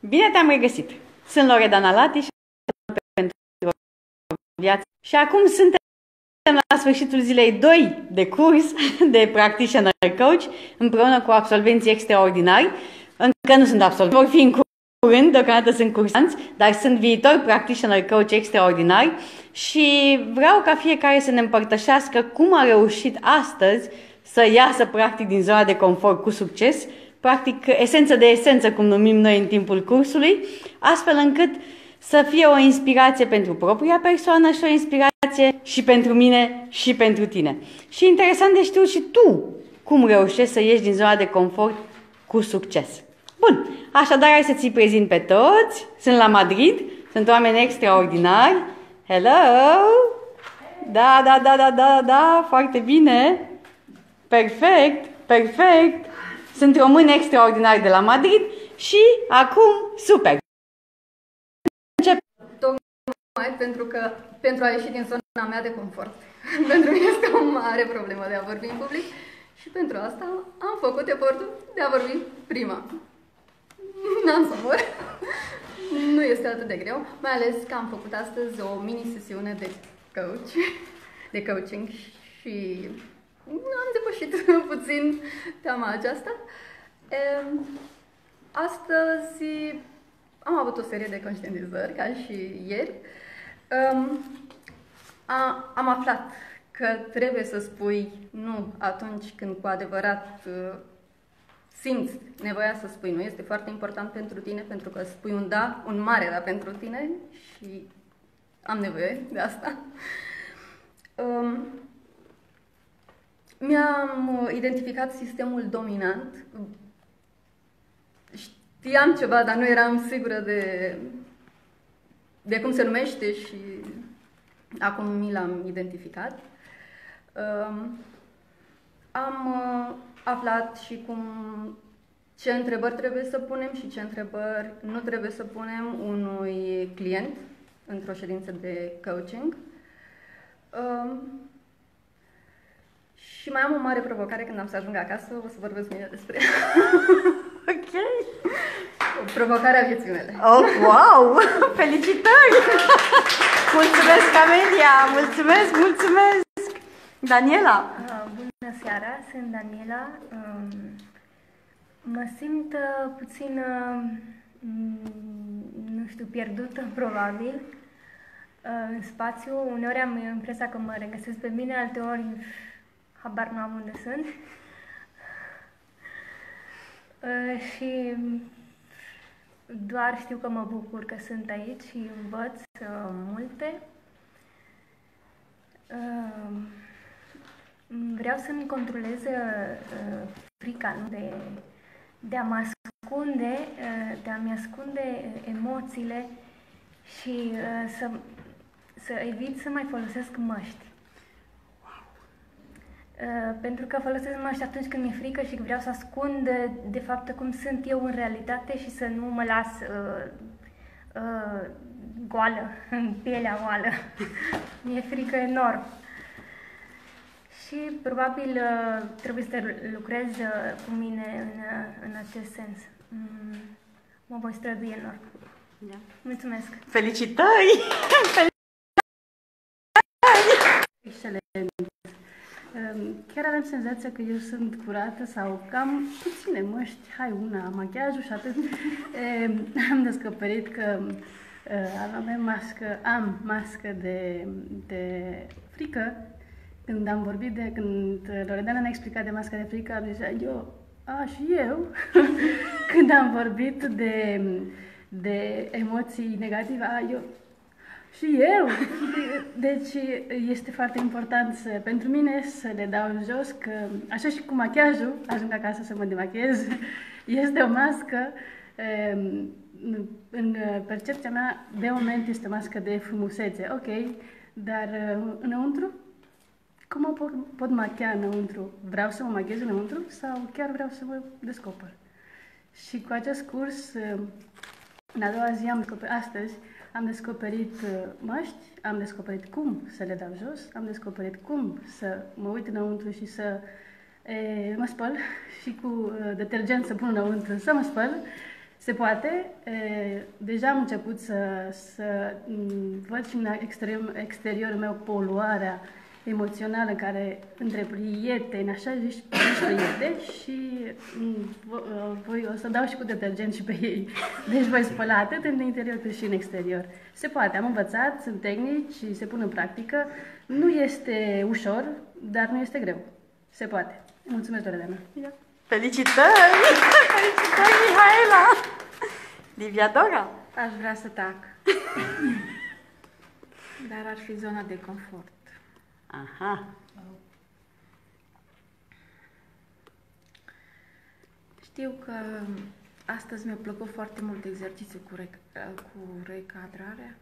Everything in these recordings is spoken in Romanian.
Bine te-am regăsit! Sunt Loredana Lati și pentru viață. Și acum suntem la sfârșitul zilei 2 de curs de Practitioner Coach împreună cu absolvenții extraordinari. Încă nu sunt absolvenți, vor fi în curând, deocamdată sunt cursanți, dar sunt viitori Practitioner Coach extraordinari și vreau ca fiecare să ne împărtășească cum a reușit astăzi să iasă practic din zona de confort cu succes, practic esență de esență, cum numim noi în timpul cursului, astfel încât să fie o inspirație pentru propria persoană și o inspirație și pentru mine și pentru tine. Și interesant de știut și tu cum reușești să ieși din zona de confort cu succes. Bun, așadar hai să ți-i prezint pe toți. Sunt la Madrid, sunt oameni extraordinari. Hello! Da, foarte bine. Perfect, perfect. Sunt români extraordinari de la Madrid și acum, super. Tocmai pentru a ieși din zona mea de confort. Pentru mine este o mare problemă de a vorbi în public și pentru asta am făcut efortul de a vorbi prima. N-am să mor. Nu este atât de greu, mai ales că am făcut astăzi o mini-sesiune de coaching și am depășit puțin teama aceasta. Astăzi am avut o serie de conștientizări, ca și ieri. Am aflat că trebuie să spui nu atunci când cu adevărat simți nevoia să spui nu. Este foarte important pentru tine, pentru că spui un da, un mare da pentru tine și am nevoie de asta. Mi-am identificat sistemul dominant. Știam ceva, dar nu eram sigură de cum se numește și acum mi l-am identificat. Am aflat și ce întrebări trebuie să punem și ce întrebări nu trebuie să punem unui client într-o ședință de coaching. Și mai am o mare provocare când am să ajung acasă, o să vorbesc mâine despre Ok. Provocarea vieții mele. Oh, wow! Felicitări! Mulțumesc, Camelia! Mulțumesc! Daniela! Bună seara, sunt Daniela. Mă simt puțin, nu știu, pierdută, probabil, în spațiu. Uneori am impresia că mă regăsesc pe mine, alteori habar nu am unde sunt. Și doar știu că mă bucur că sunt aici și învăț multe. Vreau să-mi controlez frica, nu? De a mă ascunde, de a-mi ascunde emoțiile și să evit să mai folosesc măști. Pentru că folosesc măști atunci când mi-e frică și vreau să ascund de fapt cum sunt eu în realitate și să nu mă las goală, în pielea goală. Mi-e frică enorm. Și probabil trebuie să lucrez cu mine în acest sens. Mă voi strădui enorm. Da. Mulțumesc! Felicitări! Excelent! Chiar avem senzația că eu sunt curată sau cam puține măști, hai una, machiajul și atât. Am descoperit că am mască de frică. Când am vorbit când Loredana ne-a explicat de masca de frică, am zis, și eu. Când am vorbit de emoții negative, și eu. Deci este foarte important pentru mine să le dau jos, că așa și cu machiajul, ajung acasă să mă demachiez, este o mască, în percepția mea, de moment este o mască de frumusețe, ok, dar înăuntru? Cum mă pot machia înăuntru? Vreau să mă machiez înăuntru sau chiar vreau să mă descoper? Și cu acest curs, în a doua zi, astăzi, am descoperit măști, am descoperit cum să le dau jos, am descoperit cum să mă uit înăuntru și să mă spăl și cu detergent să pun înăuntru să mă spăl, Se poate. Deja am început să văd și în exteriorul meu poluarea emoțională care între prieteni, așa zici prieteni și voi o să dau și cu detergent și pe ei. Deci voi spăla atât în interior cât și în exterior. Se poate, am învățat, sunt tehnici și se pun în practică. Nu este ușor, dar nu este greu. Se poate. Mulțumesc, Loredana. Felicitări! Felicitări, Mihaela! Livia Dora? Aș vrea să tac. Dar ar fi zona de confort. Aha. Știu că astăzi mi-a plăcut foarte mult exercițiul cu recadrarea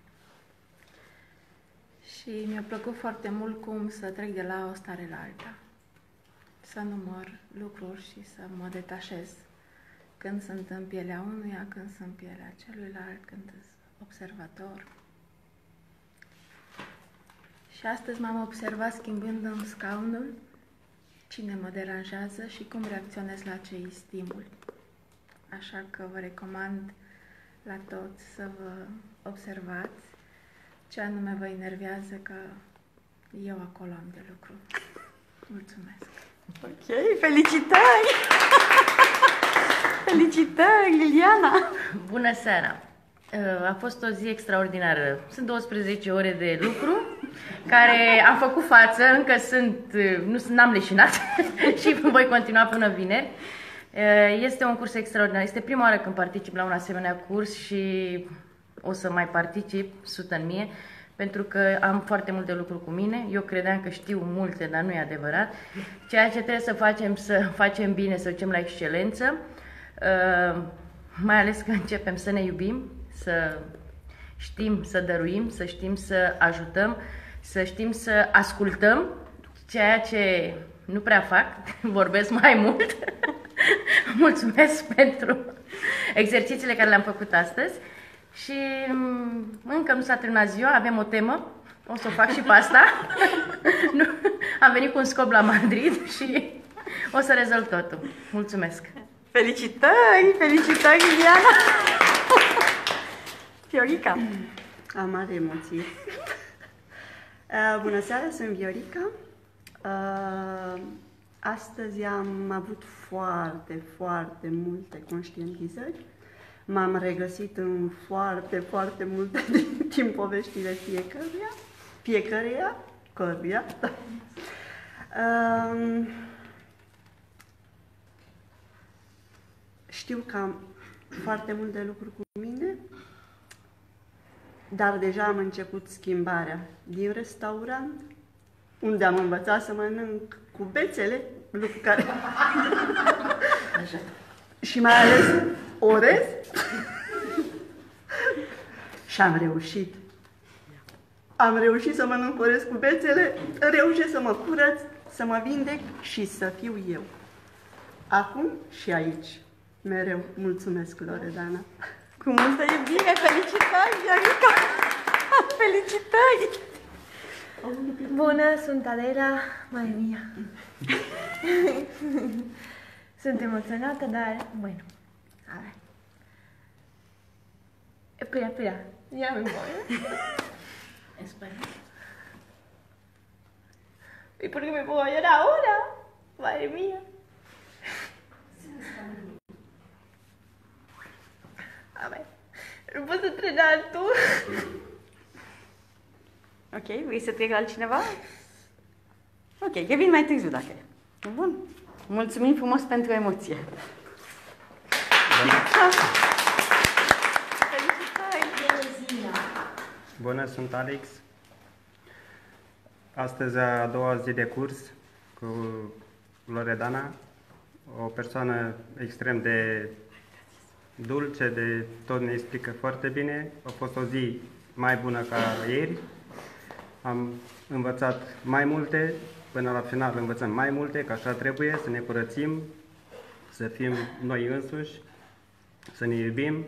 și mi-a plăcut foarte mult cum să trec de la o stare la alta. Să număr lucruri și să mă detașez când sunt în pielea unuia, când sunt în pielea celuilalt, când sunt observator. Și astăzi m-am observat schimbând-mi scaunul, cine mă deranjează și cum reacționez la acei stimuli. Așa că vă recomand la toți să vă observați ce anume vă enervează, că eu acolo am de lucru. Mulțumesc! Ok, felicitări! Felicitări, Liliana! Bună seara! A fost o zi extraordinară. Sunt 12 ore de lucru care am făcut față, încă n-am leșinat și voi continua până vineri. Este un curs extraordinar. Este prima oară când particip la un asemenea curs și o să mai particip 100 în mie, pentru că am foarte mult de lucru cu mine. Eu credeam că știu multe, dar nu e adevărat. Ceea ce trebuie să facem bine, să ducem la excelență, mai ales că începem să ne iubim, să știm să dăruim, să știm să ajutăm, să știm să ascultăm, ceea ce nu prea fac, vorbesc mai mult. Mulțumesc pentru exercițiile care le-am făcut astăzi și încă nu s-a terminat ziua, avem o temă, o să o fac și pe asta. Am venit cu un scop la Madrid și o să rezolv totul. Mulțumesc! Felicitări! Felicitări, Liliana! Viorica. Am mari emoții. Bună seara, sunt Viorica. Astăzi am avut foarte, foarte multe conștientizări. M-am regăsit în foarte, foarte multe din poveștile fiecăruia. Da. Știu că am foarte mult de lucru cu mine, dar deja am început schimbarea din restaurant, unde am învățat să mănânc cu bețele, lucru care... și mai ales orez. Și am reușit. Am reușit să mănânc orez cu bețele, reușesc să mă curăț, să mă vindec și să fiu eu. Acum și aici. Mereu. Mulțumesc, Loredana. Cu multă iubire, felicitări, Viorica! Felicitări! Bună, sunt Adela, mai mia. Sunt emoționată, dar, bueno, a ver. Espera, ya me voy. Espera. ¿Y por qué me puedo llorar ahora? Madre mía. A ver, ¿no puedes entrenar tú? Ok, vrei să trec la altcineva? Ok, revin mai târziu dacă e. Bun. Mulțumim frumos pentru emoție. Bună, sunt Alex. Astăzi a doua zi de curs cu Loredana, o persoană extrem de dulce, de tot ne explică foarte bine. A fost o zi mai bună ca ieri. Am învățat mai multe, până la final învățăm mai multe, că așa trebuie, să ne curățim, să fim noi însuși, să ne iubim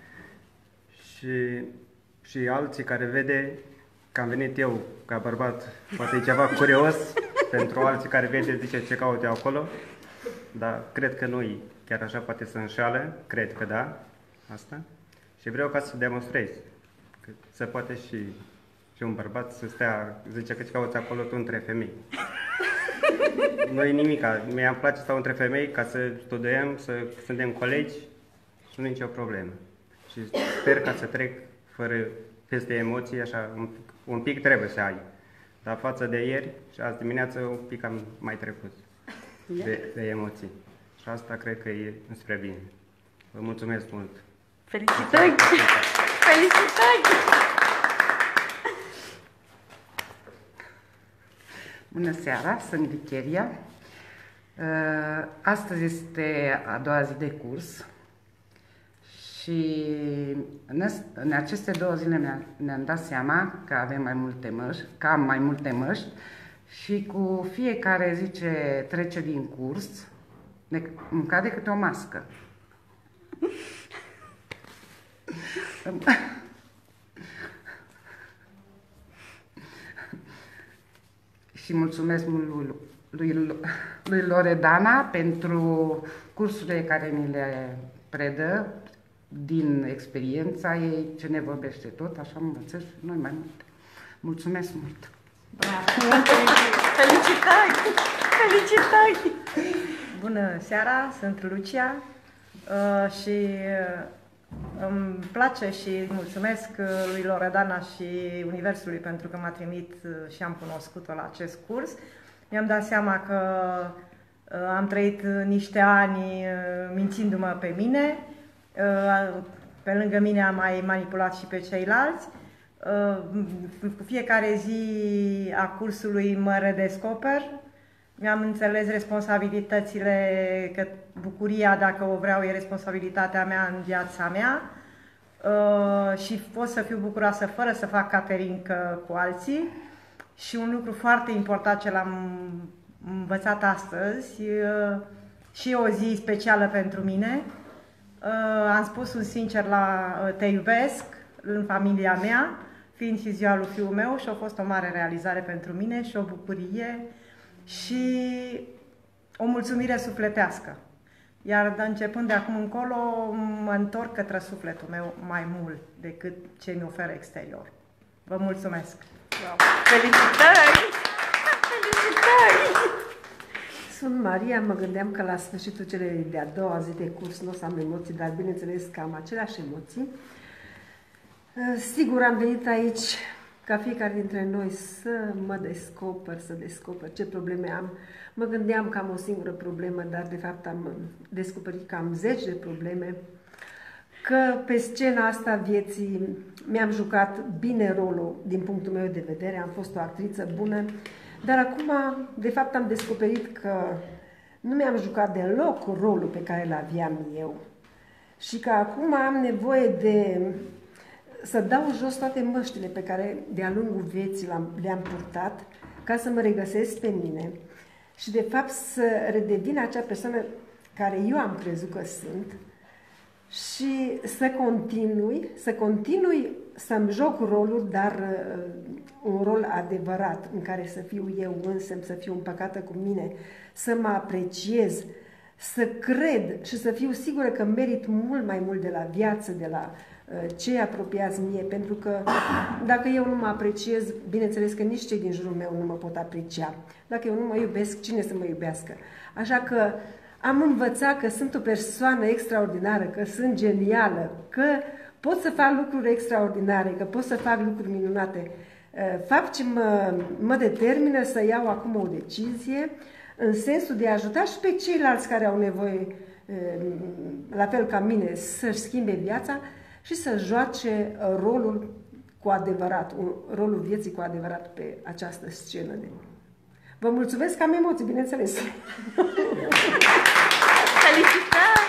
și alții care vede că am venit eu ca bărbat, poate e ceva curios, pentru alții care vede, zice ce caut eu acolo, dar cred că nu chiar așa, poate să înșală, cred că da. asta și vreau ca să demonstrez că se poate și un bărbat să stea, zice că îți cauți acolo tu între femei. Nu e nimica, mi-a place să stau între femei ca să studiem, să suntem colegi și nu e nicio problemă. Și sper ca să trec fără peste emoții, așa, un pic trebuie să ai. Dar față de ieri și azi dimineață un pic am mai trecut de emoții. Și asta cred că e înspre bine. Vă mulțumesc mult! Felicitări! Felicitări! Bună seara, sunt Ghicheria. Astăzi este a doua zi de curs și în aceste 2 zile ne-am dat seama că avem mai multe măști și cu fiecare zi ce trece din curs îmi cade câte o mască. Și mulțumesc mult lui Loredana pentru cursurile care ni le predă din experiența ei, ce ne vorbește tot, așa am învățat și noi mai multe. Mulțumesc mult! Bravo! Felicitări! Felicitări! Bună seara, sunt Lucia și îmi place și mulțumesc lui Loredana și Universului pentru că m-a trimit și am cunoscut-o la acest curs. Mi-am dat seama că am trăit niște ani mințindu-mă pe mine, pe lângă mine am mai manipulat și pe ceilalți. Cu fiecare zi a cursului mă redescoper, mi-am înțeles responsabilitățile, că bucuria, dacă o vreau, e responsabilitatea mea în viața mea și pot să fiu bucuroasă fără să fac caterincă cu alții. Și un lucru foarte important ce l-am învățat astăzi, și o zi specială pentru mine, am spus un sincer la te iubesc în familia mea, fiind și ziua lui fiul meu, și a fost o mare realizare pentru mine și o bucurie și o mulțumire sufletească. Iar începând de acum încolo, mă întorc către sufletul meu mai mult decât ce mi oferă exterior. Vă mulțumesc! Felicitări! Felicitări! Sunt Maria, mă gândeam că la sfârșitul celei de-a doua zi de curs nu o să am emoții, dar bineînțeles că am aceleași emoții. Sigur, am venit aici ca fiecare dintre noi să mă descoper, să descoper ce probleme am. Mă gândeam că am o singură problemă, dar de fapt am descoperit că am 10 de probleme, că pe scena asta vieții mi-am jucat bine rolul din punctul meu de vedere, am fost o actriță bună, dar acum de fapt am descoperit că nu mi-am jucat deloc rolul pe care îl aveam eu și că acum am nevoie de să dau jos toate măștile pe care de-a lungul vieții le-am purtat ca să mă regăsesc pe mine și de fapt să redevin acea persoană care eu am crezut că sunt și să continui să-mi joc rolul, dar un rol adevărat în care să fiu eu însă, să fiu împăcată cu mine, să mă apreciez, să cred și să fiu sigură că merit mult mai mult de la viață, de la cei apropiați mie, pentru că dacă eu nu mă apreciez, bineînțeles că nici cei din jurul meu nu mă pot aprecia. Dacă eu nu mă iubesc, cine să mă iubească? Așa că am învățat că sunt o persoană extraordinară, că sunt genială, că pot să fac lucruri extraordinare, că pot să fac lucruri minunate. Fapt ce mă determină să iau acum o decizie în sensul de a ajuta și pe ceilalți care au nevoie, la fel ca mine, să-și schimbe viața și să joace rolul cu adevărat, rolul vieții cu adevărat pe această scenă. Vă mulțumesc că am emoții, bineînțeles. Felicitări!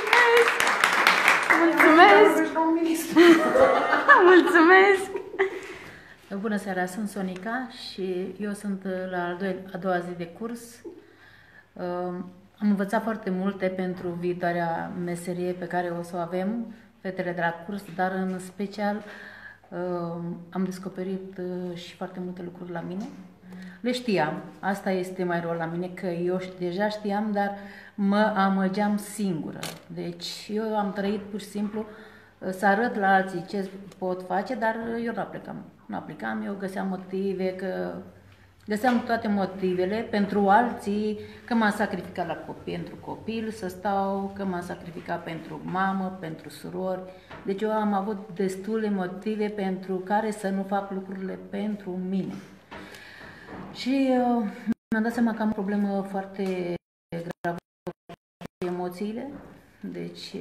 Mulțumesc! Mulțumesc! Mulțumesc! Bună seara, sunt Sonica și eu sunt la a doua zi de curs. Am învățat foarte multe pentru viitoarea meserie pe care o să o avem, fetele de la curs, dar în special am descoperit și foarte multe lucruri la mine. Le știam, asta este mai rău la mine, că eu deja știam, dar mă amăgeam singură. Deci eu am trăit pur și simplu să arăt la alții ce pot face, dar eu nu aplicam. Nu aplicam, eu găseam motive, găseam toate motivele pentru alții, că m-am sacrificat pentru copil să stau, că m-am sacrificat pentru mamă, pentru surori. Deci eu am avut destule motive pentru care să nu fac lucrurile pentru mine. Și mi-am dat seama că am o problemă foarte gravă cu emoțiile. Deci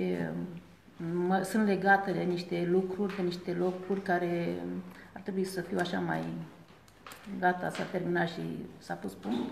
sunt legată de niște lucruri, de niște locuri care ar trebui să fiu așa mai gata, s-a terminat și s-a pus punct.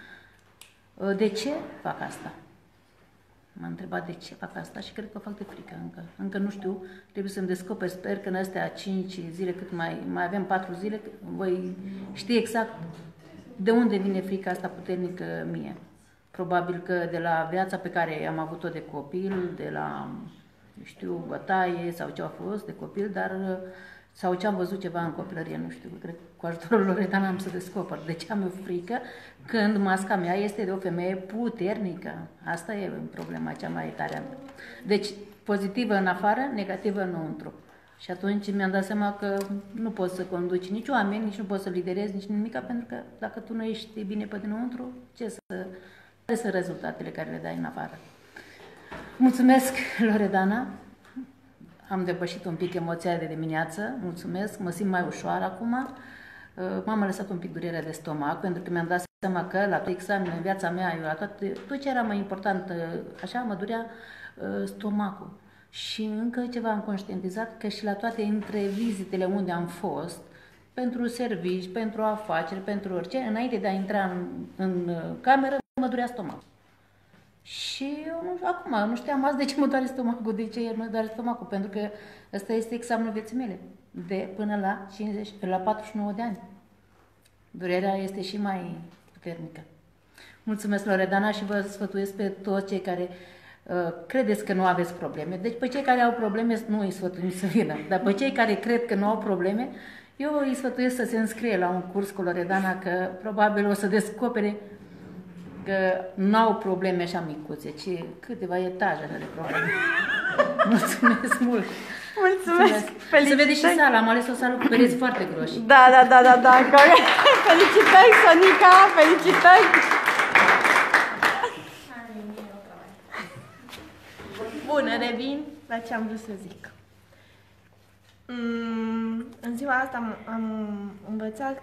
De ce fac asta? M-am întrebat de ce fac asta și cred că o fac de frică încă. Încă nu știu, trebuie să-mi descoper, sper că în astea 5 zile, cât mai avem 4 zile, voi ști exact de unde vine frica asta puternică mie. Probabil că de la viața pe care am avut-o de copil, de la, știu, bătaie sau ce a fost de copil, dar sau ce am văzut ceva în copilărie, nu știu, cred că cu ajutorul Loredana am să descoper de ce am eu frică când masca mea este de o femeie puternică. Asta e problema cea mai tare. Deci, pozitivă în afară, negativă înăuntru. Și atunci mi-am dat seama că nu poți să conduci nici oameni, nici nu poți să liderezi, nici nimica, pentru că dacă tu nu ești bine pe dinăuntru, care sunt rezultatele care le dai în afară? Mulțumesc, Loredana. Am depășit un pic emoția de dimineață, mulțumesc, mă simt mai ușoară acum. M-am lăsat un pic durerea de stomac, pentru că mi-am dat seama că la toate examenele în viața mea, eu la tot ce era mai important, așa, mă durea stomacul. Și încă ceva am conștientizat, că și la toate între vizitele unde am fost, pentru servici, pentru afaceri, pentru orice, înainte de a intra în cameră, mă durea stomacul. Și eu acum nu știam azi de ce mă doare stomacul, de ce mă doare stomacul, pentru că ăsta este examenul vieții mele, de până la 49 de ani. Durerea este și mai puternică. Mulțumesc, Loredana, și vă sfătuiesc pe toți cei care credeți că nu aveți probleme. Deci pe cei care au probleme nu îi sfătuim să vină, dar pe cei care cred că nu au probleme, eu îi sfătuiesc să se înscrie la un curs cu Loredana, că probabil o să descopere că nu au probleme așa micuțe, ci câteva etaje de probleme. Mulțumesc mult! Mulțumesc! Se vede și sala, am ales o sală cu pereți foarte groși. Da, corect! Felicitări, Sonica! Felicitări! Bun, revin la ce am vrut să zic. În ziua asta am învățat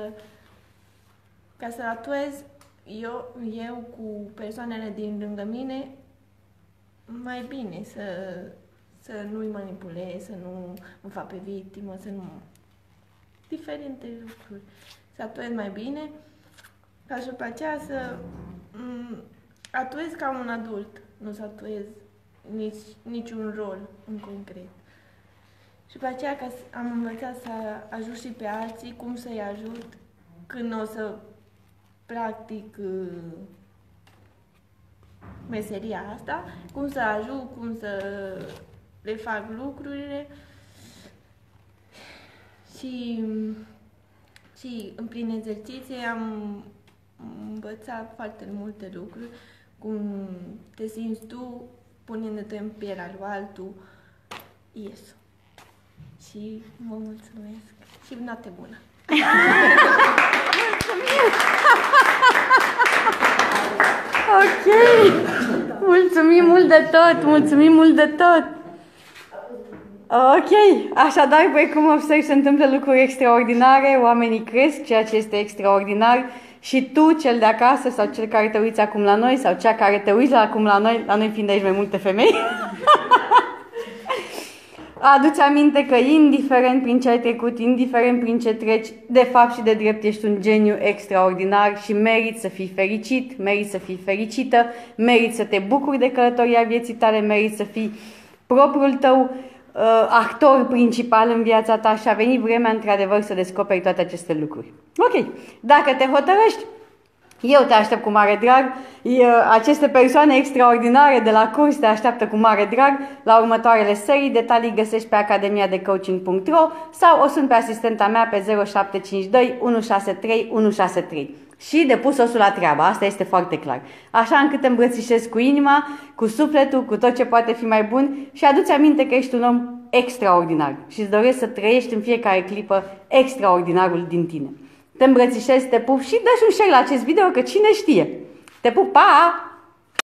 ca să atuez eu cu persoanele din lângă mine mai bine, să nu-i manipulez, să nu mă fac pe victimă, să nu... diferite lucruri. Să atuez mai bine, ca și după aceea să atuez ca un adult, nu să atuez niciun rol în concret. Și după aceea am învățat să ajut și pe alții, cum să-i ajut când o să practic meseria asta, cum să ajut, cum să le fac lucrurile și prin exerciție am învățat foarte multe lucruri, cum te simți tu punându-te în pielea lui altul, Iesu. Și vă mulțumesc și noapte bună! Ok! Mulțumim mult de tot! Mulțumim mult de tot! Ok! Așadar, voi cum observi, se întâmplă lucruri extraordinare, oamenii cresc, ceea ce este extraordinar, și tu, cel de acasă, sau cel care te uiți acum la noi, sau cea care te uiți acum la noi fiind aici mai multe femei, aduți aminte că indiferent prin ce ai trecut, indiferent prin ce treci, de fapt și de drept ești un geniu extraordinar și meriți să fii fericit, meriți să fii fericită, meriți să te bucuri de călătoria vieții tale, meriți să fii propriul tău actor principal în viața ta și a venit vremea într-adevăr să descoperi toate aceste lucruri. Ok, dacă te hotărăști Eu te aștept cu mare drag, aceste persoane extraordinare de la curs te așteaptă cu mare drag la următoarele serii. Detalii găsești pe academiadecoaching.ro sau o sun pe asistenta mea pe 0752 163 163. Și de pus osul la treabă, asta este foarte clar. Așa încât te îmbrățișezi cu inima, cu sufletul, cu tot ce poate fi mai bun și adu-ți aminte că ești un om extraordinar și îți doresc să trăiești în fiecare clipă extraordinarul din tine. Te îmbrățișezi, te pup și dă-și un share la acest video că cine știe. Te pup, pa!